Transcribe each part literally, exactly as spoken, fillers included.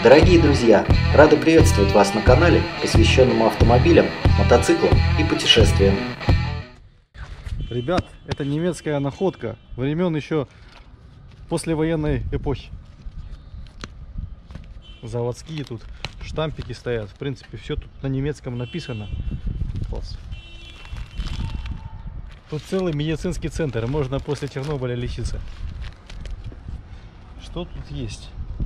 Дорогие друзья, рады приветствовать вас на канале, посвященном автомобилям, мотоциклам и путешествиям. Ребят, это немецкая находка времен еще послевоенной эпохи. Заводские тут штампики стоят. В принципе, все тут на немецком написано. Класс. Тут целый медицинский центр. Можно после Чернобыля лечиться. Что тут есть?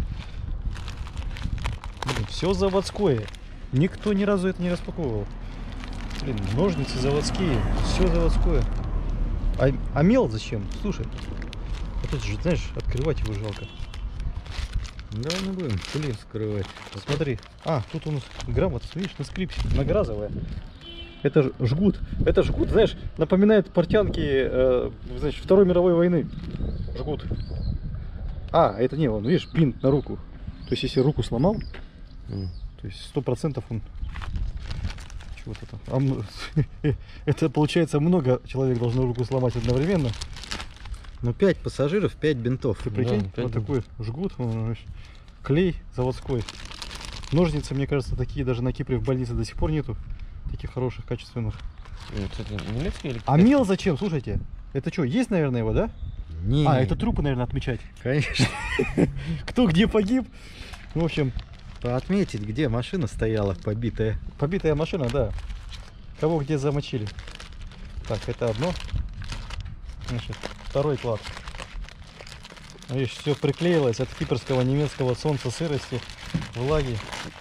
Блин, все заводское. Никто ни разу это не распаковывал. Блин, ножницы заводские. Все заводское. А, а мел зачем? Слушай. Вот это же, знаешь, открывать его жалко. Давай не будем, блин, скрывать. Смотри. А, тут у нас грамота, видишь, на скрипсе. Многоразовая. Это ж жгут. Это жгут, знаешь, напоминает портянки э, значит, Второй мировой войны. Жгут. А, это не он, видишь, бинт на руку. То есть, если руку сломал, mm. то есть сто процентов он чего-то там. А, это получается много человек должно руку сломать одновременно. Ну, пять пассажиров, пять бинтов. Ты прикинь, да, вот такой жгут, он, клей заводской. Ножницы, мне кажется, такие даже на Кипре в больнице до сих пор нету. Таких хороших, качественных. Это немецкий или а мел зачем? Слушайте, это что, есть, наверное, его, да? Не. А, это трупы, наверное, отмечать. Конечно. Кто где погиб. В общем, отметить, где машина стояла побитая. Побитая машина, да. Кого где замочили. Так, это одно. Значит, второй клад. Видишь, все приклеилось от кипрского, немецкого солнца, сырости, влаги.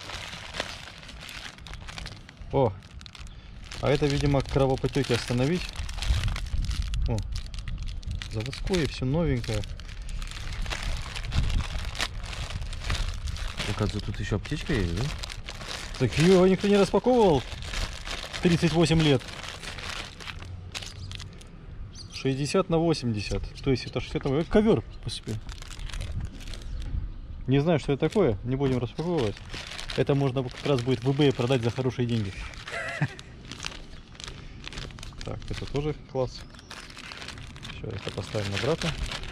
О, а это, видимо, кровопотеки остановить. О, заводское, все новенькое. Оказывается, тут еще аптечка есть, да? Так ее никто не распаковывал тридцать восемь лет. шестьдесят на восемьдесят. То есть это шестьдесят на... ковер, по себе. Не знаю, что это такое. Не будем распаковывать. Это можно как раз будет в eBay продать за хорошие деньги. Так, это тоже класс. Сейчас это поставим обратно.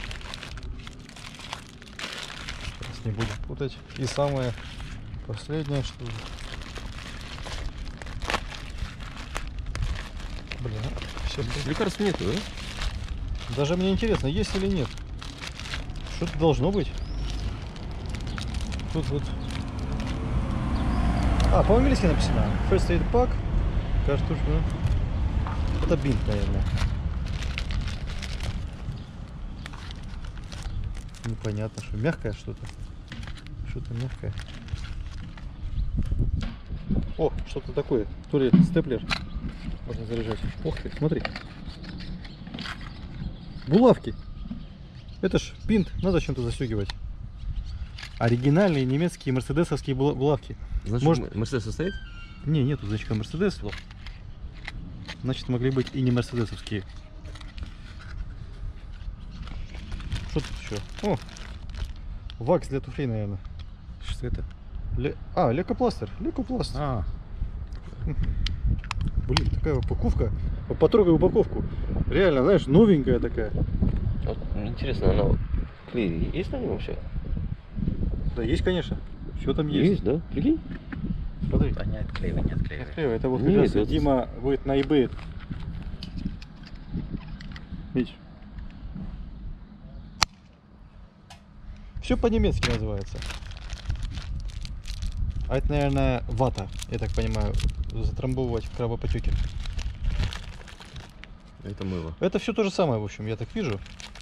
Сейчас не будем путать. И самое последнее, что... Блин, все. Лекарств нету, да? Даже мне интересно, есть или нет. Что-то должно быть. Тут вот. А, по-английски написано. First aid pack. Картушка. Это бинт, наверное. Непонятно, что мягкое что-то. Что-то мягкое. О, что-то такое. То ли это степлер. Можно заряжать. Ох ты, смотри. Булавки. Это ж бинт. Надо чем-то застегивать. Оригинальные немецкие мерседесовские булавки. Значит, может... Мерседес состоит? Не, нету значка Мерседес. Значит, могли быть и не мерседесовские. Что тут еще? О, вакс для туфлей, наверное. Что это? Ле... А, лекопластер. Лекопластер. А. Блин, такая упаковка. Потрогай упаковку. Реально, знаешь, новенькая такая. Вот, интересно, она клей есть на нем вообще? Да, есть, конечно. Все там есть. Есть, да? Прикинь? Смотри. А не отклеивай, не отклеивай. Отклеивай. Это вот как Нет, раз это... Дима будет на eBay. Видишь? Все по-немецки называется. А это, наверное, вата, я так понимаю, затрамбовывать в кровопотеке. Это мыло. Это все то же самое, в общем, я так вижу.